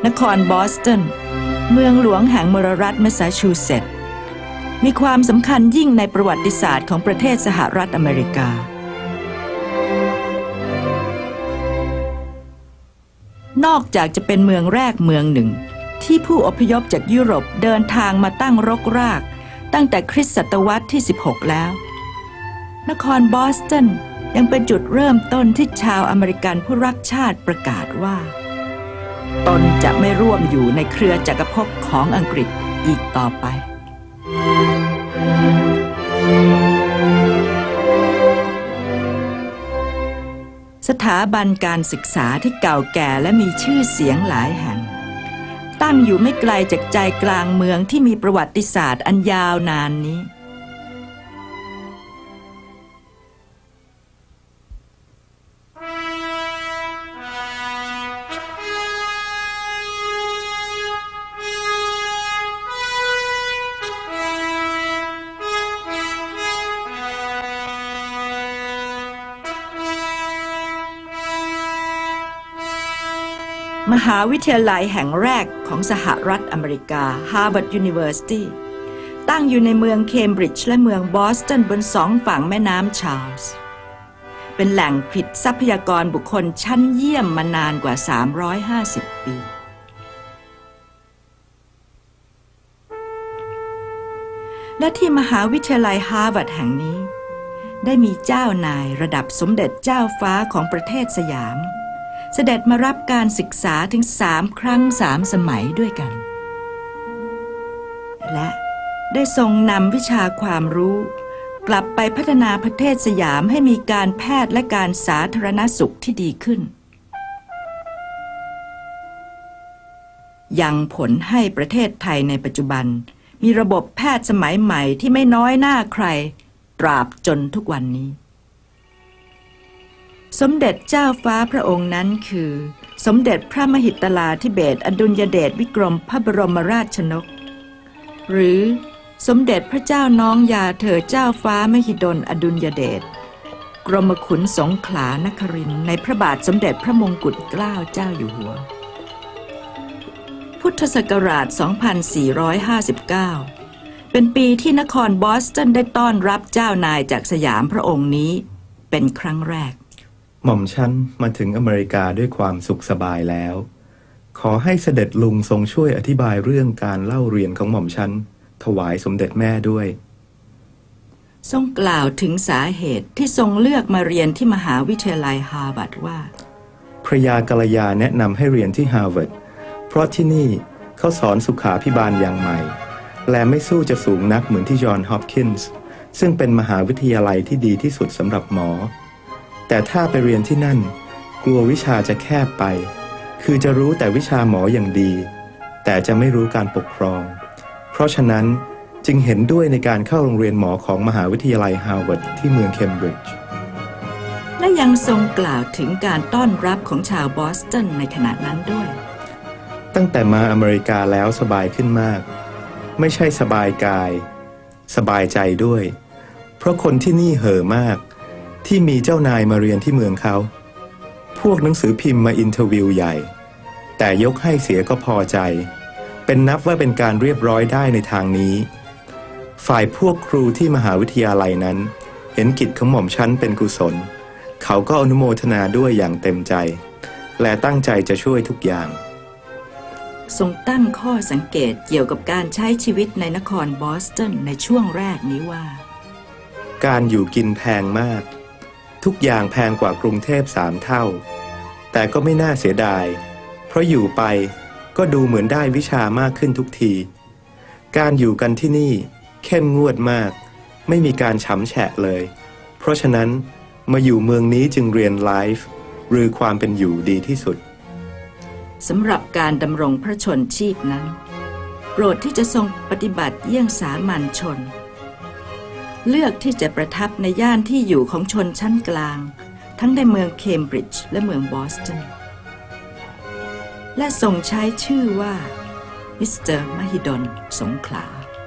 นครบอสตันเมืองหลวงแห่งมลรัฐแมสซาชูเซตส์มีความสำคัญยิ่งในประวัติศาสตร์ของประเทศสหรัฐอเมริกานอกจากจะเป็นเมืองแรกเมืองหนึ่งที่ผู้อพยพจากยุโรปเดินทางมาตั้งรกรากตั้งแต่คริสตศตวรรษที่16แล้วนครบอสตันยังเป็นจุดเริ่มต้นที่ชาวอเมริกันผู้รักชาติประกาศว่าตนจะไม่ร่วมอยู่ในเครือจักรภพของอังกฤษอีกต่อไปสถาบันการศึกษาที่เก่าแก่และมีชื่อเสียงหลายแห่งตั้งอยู่ไม่ไกลจากใจกลางเมืองที่มีประวัติศาสตร์อันยาวนานนี้มหาวิทยาลัยแห่งแรกของสหรัฐอเมริกา Harvard University ตั้งอยู่ในเมืองเคมบริดจ์และเมืองบอสตันบน2 ฝั่งแม่น้ำชาร์ลส์เป็นแหล่งผลิตทรัพยากรบุคคลชั้นเยี่ยมมานานกว่า350 ปีและที่มหาวิทยาลัยฮาร์วาร์ดแห่งนี้ได้มีเจ้านายระดับสมเด็จเจ้าฟ้าของประเทศสยามเสด็จมารับการศึกษาถึง3 ครั้ง 3 สมัยด้วยกันและได้ทรงนำวิชาความรู้กลับไปพัฒนาประเทศสยามให้มีการแพทย์และการสาธารณสุขที่ดีขึ้นยังผลให้ประเทศไทยในปัจจุบันมีระบบแพทย์สมัยใหม่ที่ไม่น้อยหน้าใครตราบจนทุกวันนี้สมเด็จเจ้าฟ้าพระองค์นั้นคือสมเด็จพระมหิตลาธิเบศรอดุลยเดชวิกรมพระบรมราชชนกหรือสมเด็จพระเจ้าน้องยาเธอเจ้าฟ้ามหิดลอดุลยเดชกรมขุนสงขลานครินทร์ในพระบาทสมเด็จพระมงกุฎเกล้าเจ้าอยู่หัวพุทธศักราช 2459 เป็นปีที่นครบอสตันได้ต้อนรับเจ้านายจากสยามพระองค์นี้เป็นครั้งแรกหม่อมฉันมาถึงอเมริกาด้วยความสุขสบายแล้วขอให้เสด็จลุงทรงช่วยอธิบายเรื่องการเล่าเรียนของหม่อมฉันถวายสมเด็จแม่ด้วยทรงกล่าวถึงสาเหตุที่ทรงเลือกมาเรียนที่มหาวิทยาลัยฮาร์วาร์ดว่าพระยากัลยาแนะนำให้เรียนที่ฮาร์วาร์ดเพราะที่นี่เขาสอนสุขาภิบาลอย่างใหม่และไม่สู้จะสูงนักเหมือนที่จอห์นฮอปกินส์ซึ่งเป็นมหาวิทยาลัยที่ดีที่สุดสำหรับหมอแต่ถ้าไปเรียนที่นั่นกลัววิชาจะแคบไปคือจะรู้แต่วิชาหมออย่างดีแต่จะไม่รู้การปกครองเพราะฉะนั้นจึงเห็นด้วยในการเข้าโรงเรียนหมอของมหาวิทยาลัยฮาร์วาร์ดที่เมืองเคมบริดจ์และยังทรงกล่าวถึงการต้อนรับของชาวบอสตันในขณะนั้นด้วยตั้งแต่มาอเมริกาแล้วสบายขึ้นมากไม่ใช่สบายกายสบายใจด้วยเพราะคนที่นี่เห่อมากที่มีเจ้านายมาเรียนที่เมืองเขาพวกหนังสือพิมพ์มาอินเทอร์วิวใหญ่แต่ยกให้เสียก็พอใจเป็นนับว่าเป็นการเรียบร้อยได้ในทางนี้ฝ่ายพวกครูที่มหาวิทยาลัยนั้นเห็นกิจของหม่อมชั้นเป็นกุศลเขาก็อนุโมทนาด้วยอย่างเต็มใจและตั้งใจจะช่วยทุกอย่างทรงตั้งข้อสังเกตเกี่ยวกับการใช้ชีวิตในนครบอสตันในช่วงแรกนี้ว่าการอยู่กินแพงมากทุกอย่างแพงกว่ากรุงเทพ3 เท่าแต่ก็ไม่น่าเสียดายเพราะอยู่ไปก็ดูเหมือนได้วิชามากขึ้นทุกทีการอยู่กันที่นี่เข้มงวดมากไม่มีการฉำแฉะเลยเพราะฉะนั้นมาอยู่เมืองนี้จึงเรียนไลฟ์หรือความเป็นอยู่ดีที่สุดสำหรับการดำรงพระชนชีพนั้นโปรดที่จะทรงปฏิบัติเยี่ยงสามัญชนเลือกที่จะประทับในย่านที่อยู่ของชนชั้นกลางทั้งในเมืองเคมบริดจ์และเมืองบอสตันและทรงใช้ชื่อว่ามิสเตอร์มหิดลสงขลา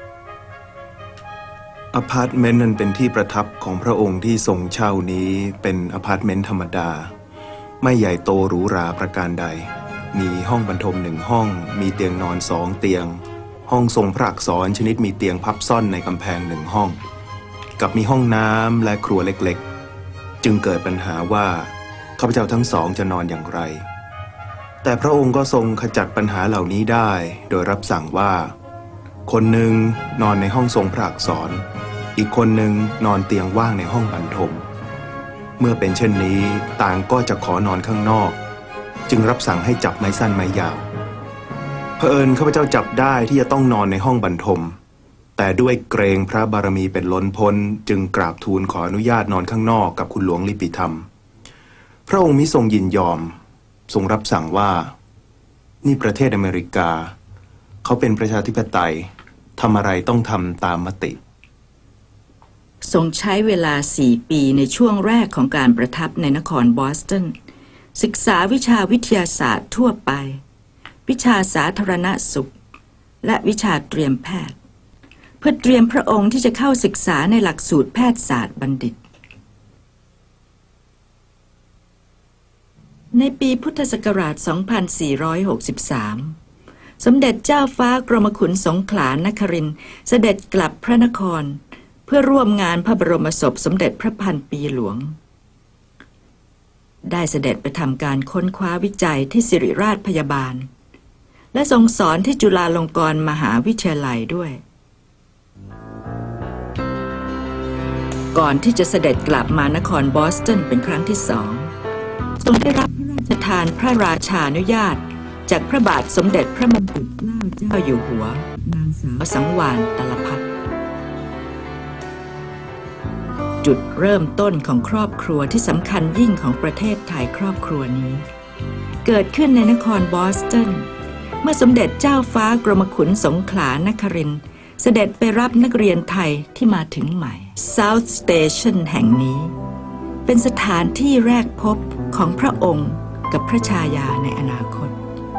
อพาร์ตเมนต์นั้นเป็นที่ประทับของพระองค์ที่ทรงเช่านี้เป็นอพาร์ตเมนต์ธรรมดาไม่ใหญ่โตหรูหราประการใดมีห้องบรรทม1 ห้องมีเตียงนอน2 เตียงห้องทรงพระอักษรชนิดมีเตียงพับซ่อนในกำแพง1 ห้องกับมีห้องน้ำและครัวเล็กๆจึงเกิดปัญหาว่าข้าพเจ้าทั้งสองจะนอนอย่างไรแต่พระองค์ก็ทรงขจัดปัญหาเหล่านี้ได้โดยรับสั่งว่าคนหนึ่งนอนในห้องทรงพระอักษรอีกคนหนึ่งนอนเตียงว่างในห้องบรรทมเมื่อเป็นเช่นนี้ต่างก็จะขอนอนข้างนอกจึงรับสั่งให้จับไม้สั้นไม้ยาวเผอิญข้าพเจ้าจับได้ที่จะต้องนอนในห้องบรรทมแต่ด้วยเกรงพระบารมีเป็นล้นพ้นจึงกราบทูลขออนุญาตนอนข้างนอกกับคุณหลวงลิปิธรรมพระองค์มิทรงยินยอมทรงรับสั่งว่านี่ประเทศอเมริกาเขาเป็นประชาธิปไตยทำอะไรต้องทำตามมติทรงใช้เวลา4 ปีในช่วงแรกของการประทับในนครบอสตันศึกษาวิชาวิทยาศาสตร์ทั่วไปวิชาสาธารณสุขและวิชาเตรียมแพทย์เพื่อเตรียมพระองค์ที่จะเข้าศึกษาในหลักสูตรแพทยศาสตร์บัณฑิตในปีพุทธศักราช 2463 สมเด็จเจ้าฟ้ากรมขุนสงขลานครินทร์เสด็จกลับพระนครเพื่อร่วมงานพระบรมศพสมเด็จพระพันปีหลวงได้เสด็จไปทำการค้นคว้าวิจัยที่ศิริราชพยาบาลและทรงสอนที่จุฬาลงกรณ์มหาวิทยาลัยด้วยก่อนที่จะเสด็จกลับมานครบอสตันเป็นครั้งที่2ทรงได้รับพระราชทานพระราชานุญาตจากพระบาทสมเด็จพระมงกุฎเกล้าเจ้าอยู่หัวนางสาวสังวาลตลพัฒน์จุดเริ่มต้นของครอบครัวที่สำคัญยิ่งของประเทศไทยครอบครัวนี้เกิดขึ้นในนครบอสตันเมื่อสมเด็จเจ้าฟ้ากรมขุนสงขลานครินทร์เสด็จไปรับนักเรียนไทยที่มาถึงใหม่ South Station แห่งนี้เป็นสถานที่แรกพบของพระองค์กับพระชายาในอนาคต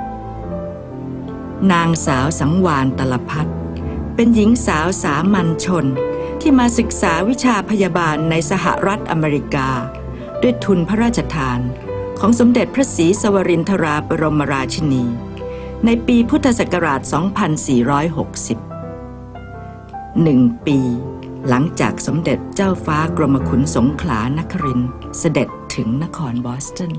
นางสาวสังวาลตลพัฒน์เป็นหญิงสาวสามัญชนที่มาศึกษาวิชาพยาบาลในสหรัฐอเมริกาด้วยทุนพระราชทานของสมเด็จพระศรีสวรินทราบรมราชินีในปีพุทธศักราช 2460 1 ปีหลังจากสมเด็จเจ้าฟ้ากรมขุนสงขลานครินทร์เสด็จถึงนครบอสตัน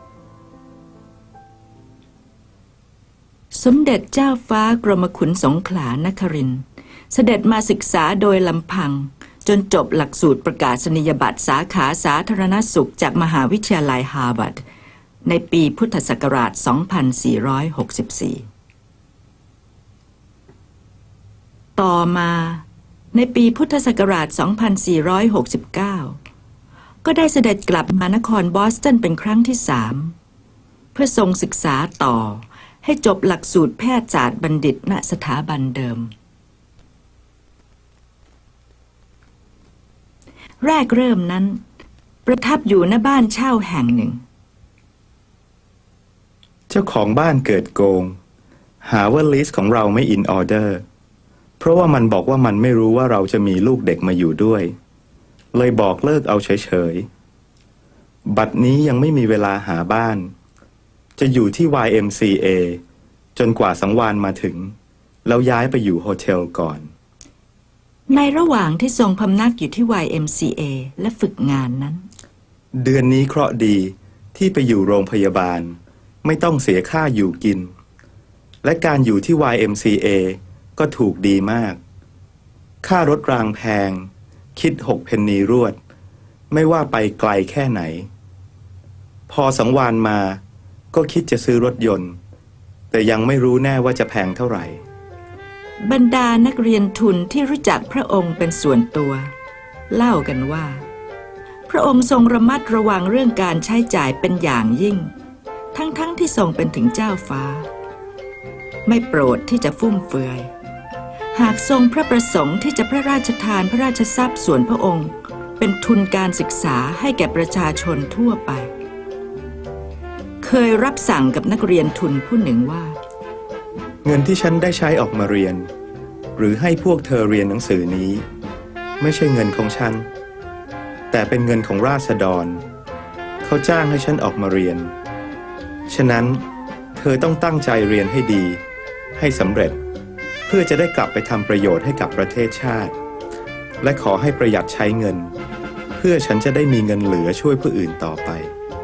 สมเด็จเจ้าฟ้ากรมขุนสงขลานครินทร์เสด็จมาศึกษาโดยลำพังจนจบหลักสูตรประกาศนียบัตรสาขาสาธารณสุขจากมหาวิทยาลัยฮาร์วาร์ดในปีพุทธศักราช 2464 ต่อมาในปีพุทธศักราช 2469 ก็ได้เสด็จกลับมานครบอสตันเป็นครั้งที่3เพื่อทรงศึกษาต่อให้จบหลักสูตรแพทยศาสตร์บัณฑิตณสถาบันเดิมแรกเริ่มนั้นประทับอยู่ณบ้านเช่าแห่งหนึ่งเจ้าของบ้านเกิดโกงหาว่าลิสต์ของเราไม่อินออเดอร์เพราะว่ามันบอกว่ามันไม่รู้ว่าเราจะมีลูกเด็กมาอยู่ด้วยเลยบอกเลิกเอาเฉยๆบัดนี้ยังไม่มีเวลาหาบ้านจะอยู่ที่ YMCA จนกว่าสังวาลมาถึงแล้วย้ายไปอยู่โฮเทลก่อนในระหว่างที่ทรงพำนักอยู่ที่ YMCA และฝึกงานนั้นเดือนนี้เคราะห์ดีที่ไปอยู่โรงพยาบาลไม่ต้องเสียค่าอยู่กินและการอยู่ที่ YMCA ก็ถูกดีมากค่ารถรางแพงคิด6 เพนนีรวดไม่ว่าไปไกลแค่ไหนพอสังวาลมาก็คิดจะซื้อรถยนต์แต่ยังไม่รู้แน่ว่าจะแพงเท่าไหร่บรรดานักเรียนทุนที่รู้จักพระองค์เป็นส่วนตัวเล่ากันว่าพระองค์ทรงระมัดระวังเรื่องการใช้จ่ายเป็นอย่างยิ่งทั้งที่ทรงเป็นถึงเจ้าฟ้าไม่โปรดที่จะฟุ่มเฟือยหากทรงพระประสงค์ที่จะพระราชทานพระราชทรัพย์ส่วนพระองค์เป็นทุนการศึกษาให้แก่ประชาชนทั่วไปเคยรับสั่งกับนักเรียนทุนผู้หนึ่งว่าเงินที่ฉันได้ใช้ออกมาเรียนหรือให้พวกเธอเรียนหนังสือนี้ไม่ใช่เงินของฉันแต่เป็นเงินของราษฎรเขาจ้างให้ฉันออกมาเรียนฉะนั้นเธเธอต้องตั้งใจเรียนให้ดีให้สำเร็จเพื่อจะได้กลับไปทำประโยชน์ให้กับประเทศชาติและขอให้ประหยัดใช้เงินเพื่อฉันจะได้มีเงินเหลือช่วยผู้อื่นต่อไป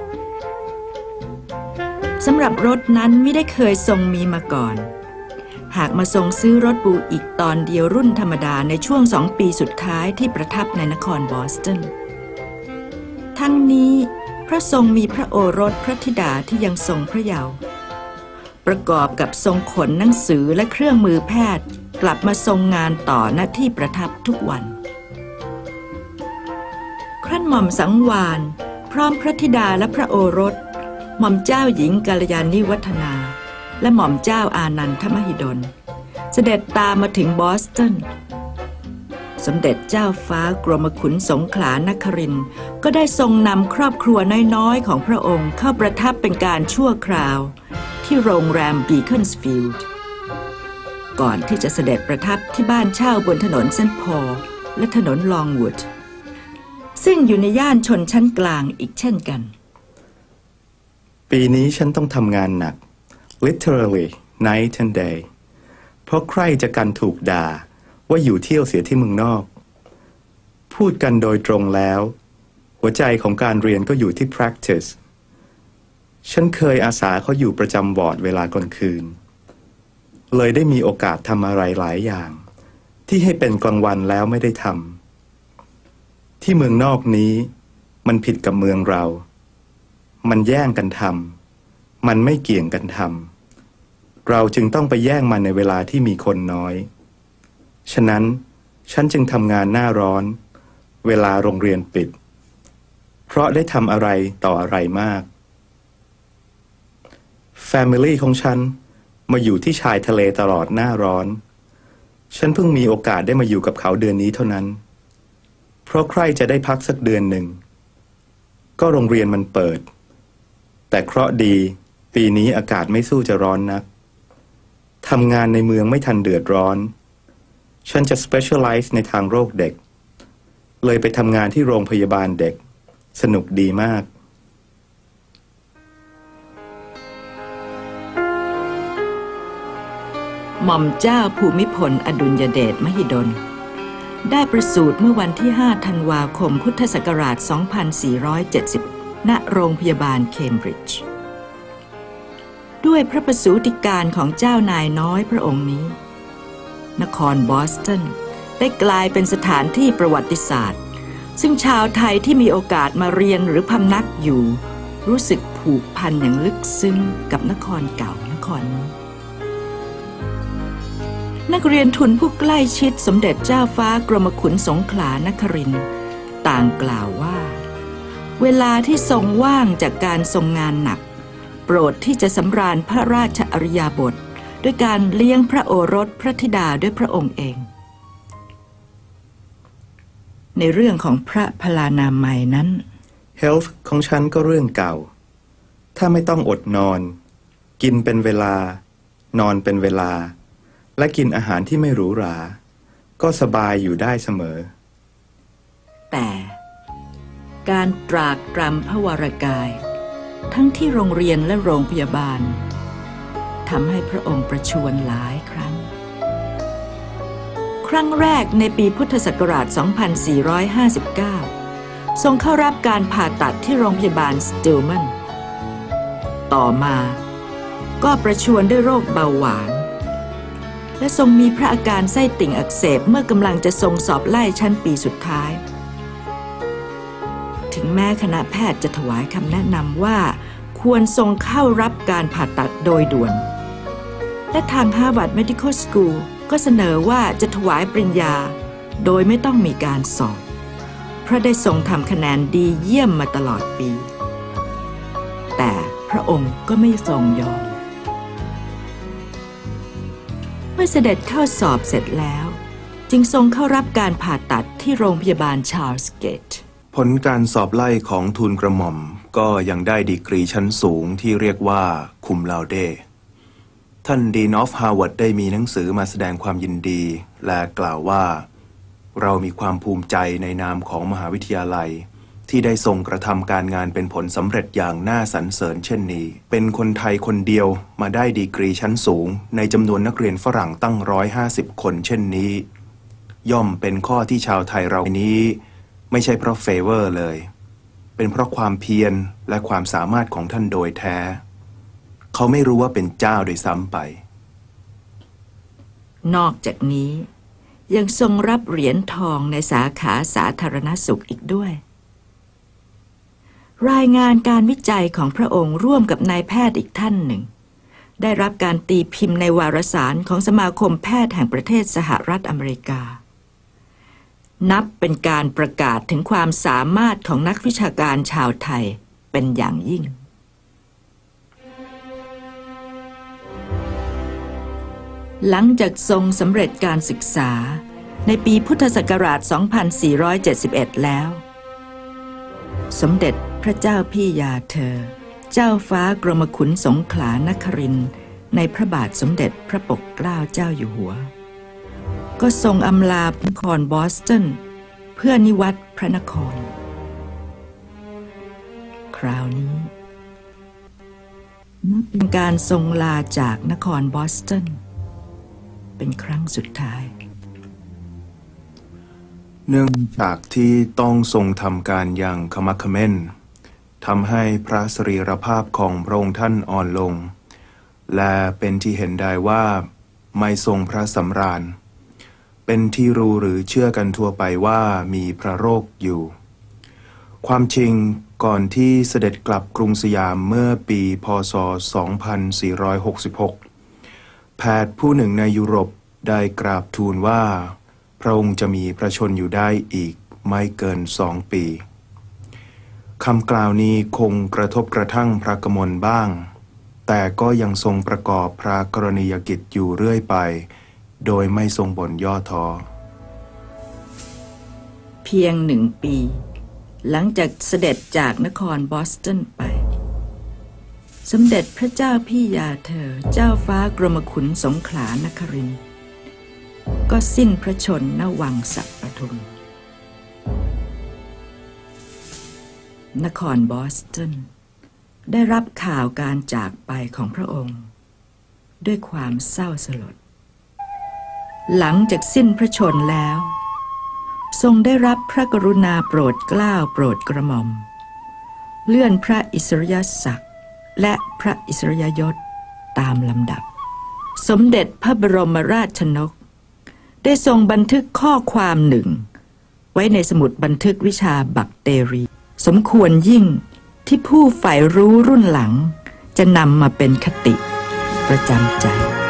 สำหรับรถนั้นไม่ได้เคยทรงมีมาก่อนหากมาทรงซื้อรถบูอีกตอนเดียวรุ่นธรรมดาในช่วง2 ปีสุดท้ายที่ประทับในนครบอสตันทั้งนี้พระทรงมีพระโอรสพระธิดาที่ยังทรงพระเยาว์ประกอบกับทรงขนหนังสือและเครื่องมือแพทย์กลับมาทรงงานต่อหน้าที่ประทับทุกวันครั้นหม่อมสังวาลพร้อมพระธิดาและพระโอรสหม่อมเจ้าหญิงกัลยาณิวัฒนาและหม่อมเจ้าอานันทมหิดลเสด็จตามมาถึงบอสตันสมเด็จเจ้าฟ้ากรมขุนสงขลานครินทร์ก็ได้ทรงนำครอบครัวน้อยๆของพระองค์เข้าประทับเป็นการชั่วคราวที่โรงแรมบีคอนสฟิลด์ก่อนที่จะเสด็จประทับที่บ้านเช่าบนถนนเซนต์พอลและถนนลองวูดซึ่งอยู่ในย่านชนชั้นกลางอีกเช่นกันปีนี้ฉันต้องทำงานหนัก literally night and day เพราะใครจะกันถูกด่าว่าอยู่เที่ยวเสียที่เมืองนอกพูดกันโดยตรงแล้วหัวใจของการเรียนก็อยู่ที่ practice ฉันเคยอาสาเขาอยู่ประจำวอร์ดเวลากลางคืนเลยได้มีโอกาสทำอะไรหลายอย่างที่ให้เป็นกลางวันแล้วไม่ได้ทำที่เมืองนอกนี้มันผิดกับเมืองเรามันแย่งกันทำมันไม่เกี่ยงกันทำเราจึงต้องไปแย่งมันในเวลาที่มีคนน้อยฉะนั้นฉันจึงทำงานหน้าร้อนเวลาโรงเรียนปิดเพราะได้ทำอะไรต่ออะไรมาก Family ของฉันมาอยู่ที่ชายทะเลตลอดหน้าร้อนฉันเพิ่งมีโอกาสได้มาอยู่กับเขาเดือนนี้เท่านั้นเพราะใครจะได้พักสักเดือนหนึ่งก็โรงเรียนมันเปิดแต่เคราะห์ดีปีนี้อากาศไม่สู้จะร้อนนักทำงานในเมืองไม่ทันเดือดร้อนฉันจะ specialize ในทางโรคเด็กเลยไปทำงานที่โรงพยาบาลเด็กสนุกดีมากหม่อมเจ้าภูมิพลอดุลยเดชมหิดลได้ประสูติเมื่อวันที่5 ธันวาคมพุทธศักราช 2470 ณ โรงพยาบาลเคมบริดจ์ด้วยพระประสูติการของเจ้านายน้อยพระองค์นี้นครบอสตันได้กลายเป็นสถานที่ประวัติศาสตร์ซึ่งชาวไทยที่มีโอกาสมาเรียนหรือพำนักอยู่รู้สึกผูกพันอย่างลึกซึ้งกับนครเก่านครนี้นักเรียนทุนผู้ใกล้ชิดสมเด็จเจ้าฟ้ากรมขุนสงขลานครินทร์ต่างกล่าวว่าเวลาที่ทรงว่างจากการทรงงานหนักโปรดที่จะสำราญพระราชอริยบทด้วยการเลี้ยงพระโอรสพระธิดาด้วยพระองค์เองในเรื่องของพระพลานามัยนั้น Health ของฉันก็เรื่องเก่าถ้าไม่ต้องอดนอนกินเป็นเวลานอนเป็นเวลาและกินอาหารที่ไม่หรูหราก็สบายอยู่ได้เสมอแต่การตรากตรำพระวรกายทั้งที่โรงเรียนและโรงพยาบาลทำให้พระองค์ประชวรหลายครั้งครั้งแรกในปีพุทธศักราช 2459 ทรงเข้ารับการผ่าตัดที่โรงพยาบาลสติลแมนต่อมาก็ประชวรด้วยโรคเบาหวานและทรงมีพระอาการไส้ติ่งอักเสบเมื่อกำลังจะทรงสอบไล่ชั้นปีสุดท้ายถึงแม้คณะแพทย์จะถวายคำแนะนำว่าควรทรงเข้ารับการผ่าตัดโดยด่วนและทาง Harvard Medical School ก็เสนอว่าจะถวายปริญญาโดยไม่ต้องมีการสอบเพราะได้ทรงทำคะแนนดีเยี่ยมมาตลอดปีแต่พระองค์ก็ไม่ทรงยอมเมื่อเสด็จเข้าสอบเสร็จแล้วจึงทรงเข้ารับการผ่าตัดที่โรงพยาบาลชาร์ลส์เกตผลการสอบไล่ของทูลกระหม่อมก็ยังได้ดีกรีชั้นสูงที่เรียกว่าคุมลาวเดท่านดีนอฟฮาร์วาร์ดได้มีหนังสือมาแสดงความยินดีและกล่าวว่าเรามีความภูมิใจในนามของมหาวิทยาลัยที่ได้ทรงกระทำการงานเป็นผลสำเร็จอย่างน่าสรรเสริญเช่นนี้เป็นคนไทยคนเดียวมาได้ดีกรีชั้นสูงในจำนวนนักเรียนฝรั่งตั้ง150 คนเช่นนี้ย่อมเป็นข้อที่ชาวไทยเรานี้ไม่ใช่เพราะเฟเวอร์เลยเป็นเพราะความเพียรและความสามารถของท่านโดยแท้เขาไม่รู้ว่าเป็นเจ้าโดยซ้ำไปนอกจากนี้ยังทรงรับเหรียญทองในสาขาสาธารณสุขอีกด้วยรายงานการวิจัยของพระองค์ร่วมกับนายแพทย์อีกท่านหนึ่งได้รับการตีพิมพ์ในวารสารของสมาคมแพทย์แห่งประเทศสหรัฐอเมริกานับเป็นการประกาศถึงความสามารถของนักวิชาการชาวไทยเป็นอย่างยิ่งหลังจากทรงสำเร็จการศึกษาในปีพุทธศักราช 2471 แล้วสมเด็จพระเจ้าพี่ยาเธอเจ้าฟ้ากรมขุนสงขลานครินทร์ในพระบาทสมเด็จพระปกเกล้าเจ้าอยู่หัวก็ทรงอำลานครบอสตันเพื่อนิวัตพระนครคราวนี้นับเป็นการทรงลาจากนครบอสตันเป็นครั้งสุดท้ายเนื่องจากที่ต้องทรงทำการอย่างขมักเขม้นทำให้พระสรีรภาพของพระองค์ท่านอ่อนลงและเป็นที่เห็นได้ว่าไม่ทรงพระสำราญเป็นที่รู้หรือเชื่อกันทั่วไปว่ามีพระโรคอยู่ความจริงก่อนที่เสด็จกลับกรุงสยามเมื่อปีพ.ศ. 2466 แพทย์ผู้หนึ่งในยุโรปได้กราบทูลว่าพระองค์จะมีพระชนอยู่ได้อีกไม่เกิน2 ปีคำกล่าวนี้คงกระทบกระทั่งพระกมลบ้างแต่ก็ยังทรงประกอบพระกรณียกิจอยู่เรื่อยไปโดยไม่ทรงบ่นย่อท้อเพียง1 ปีหลังจากเสด็จจากนครบอสตันไปสมเด็จพระเจ้าพี่ยาเธอเจ้าฟ้ากรมขุนสงขลานครินทร์ก็สิ้นพระชนม์ณวังสักปทุมนครบอสตันได้รับข่าวการจากไปของพระองค์ด้วยความเศร้าสลดหลังจากสิ้นพระชนม์แล้วทรงได้รับพระกรุณาโปรดเกล้าโปรดกระหม่อมเลื่อนพระอิสริยศักดิ์และพระอิสริยยศตามลำดับสมเด็จพระบรมราชชนกได้ทรงบันทึกข้อความหนึ่งไว้ในสมุดบันทึกวิชาบักเตรีสมควรยิ่งที่ผู้ใฝ่รู้รุ่นหลังจะนำมาเป็นคติประจำใจ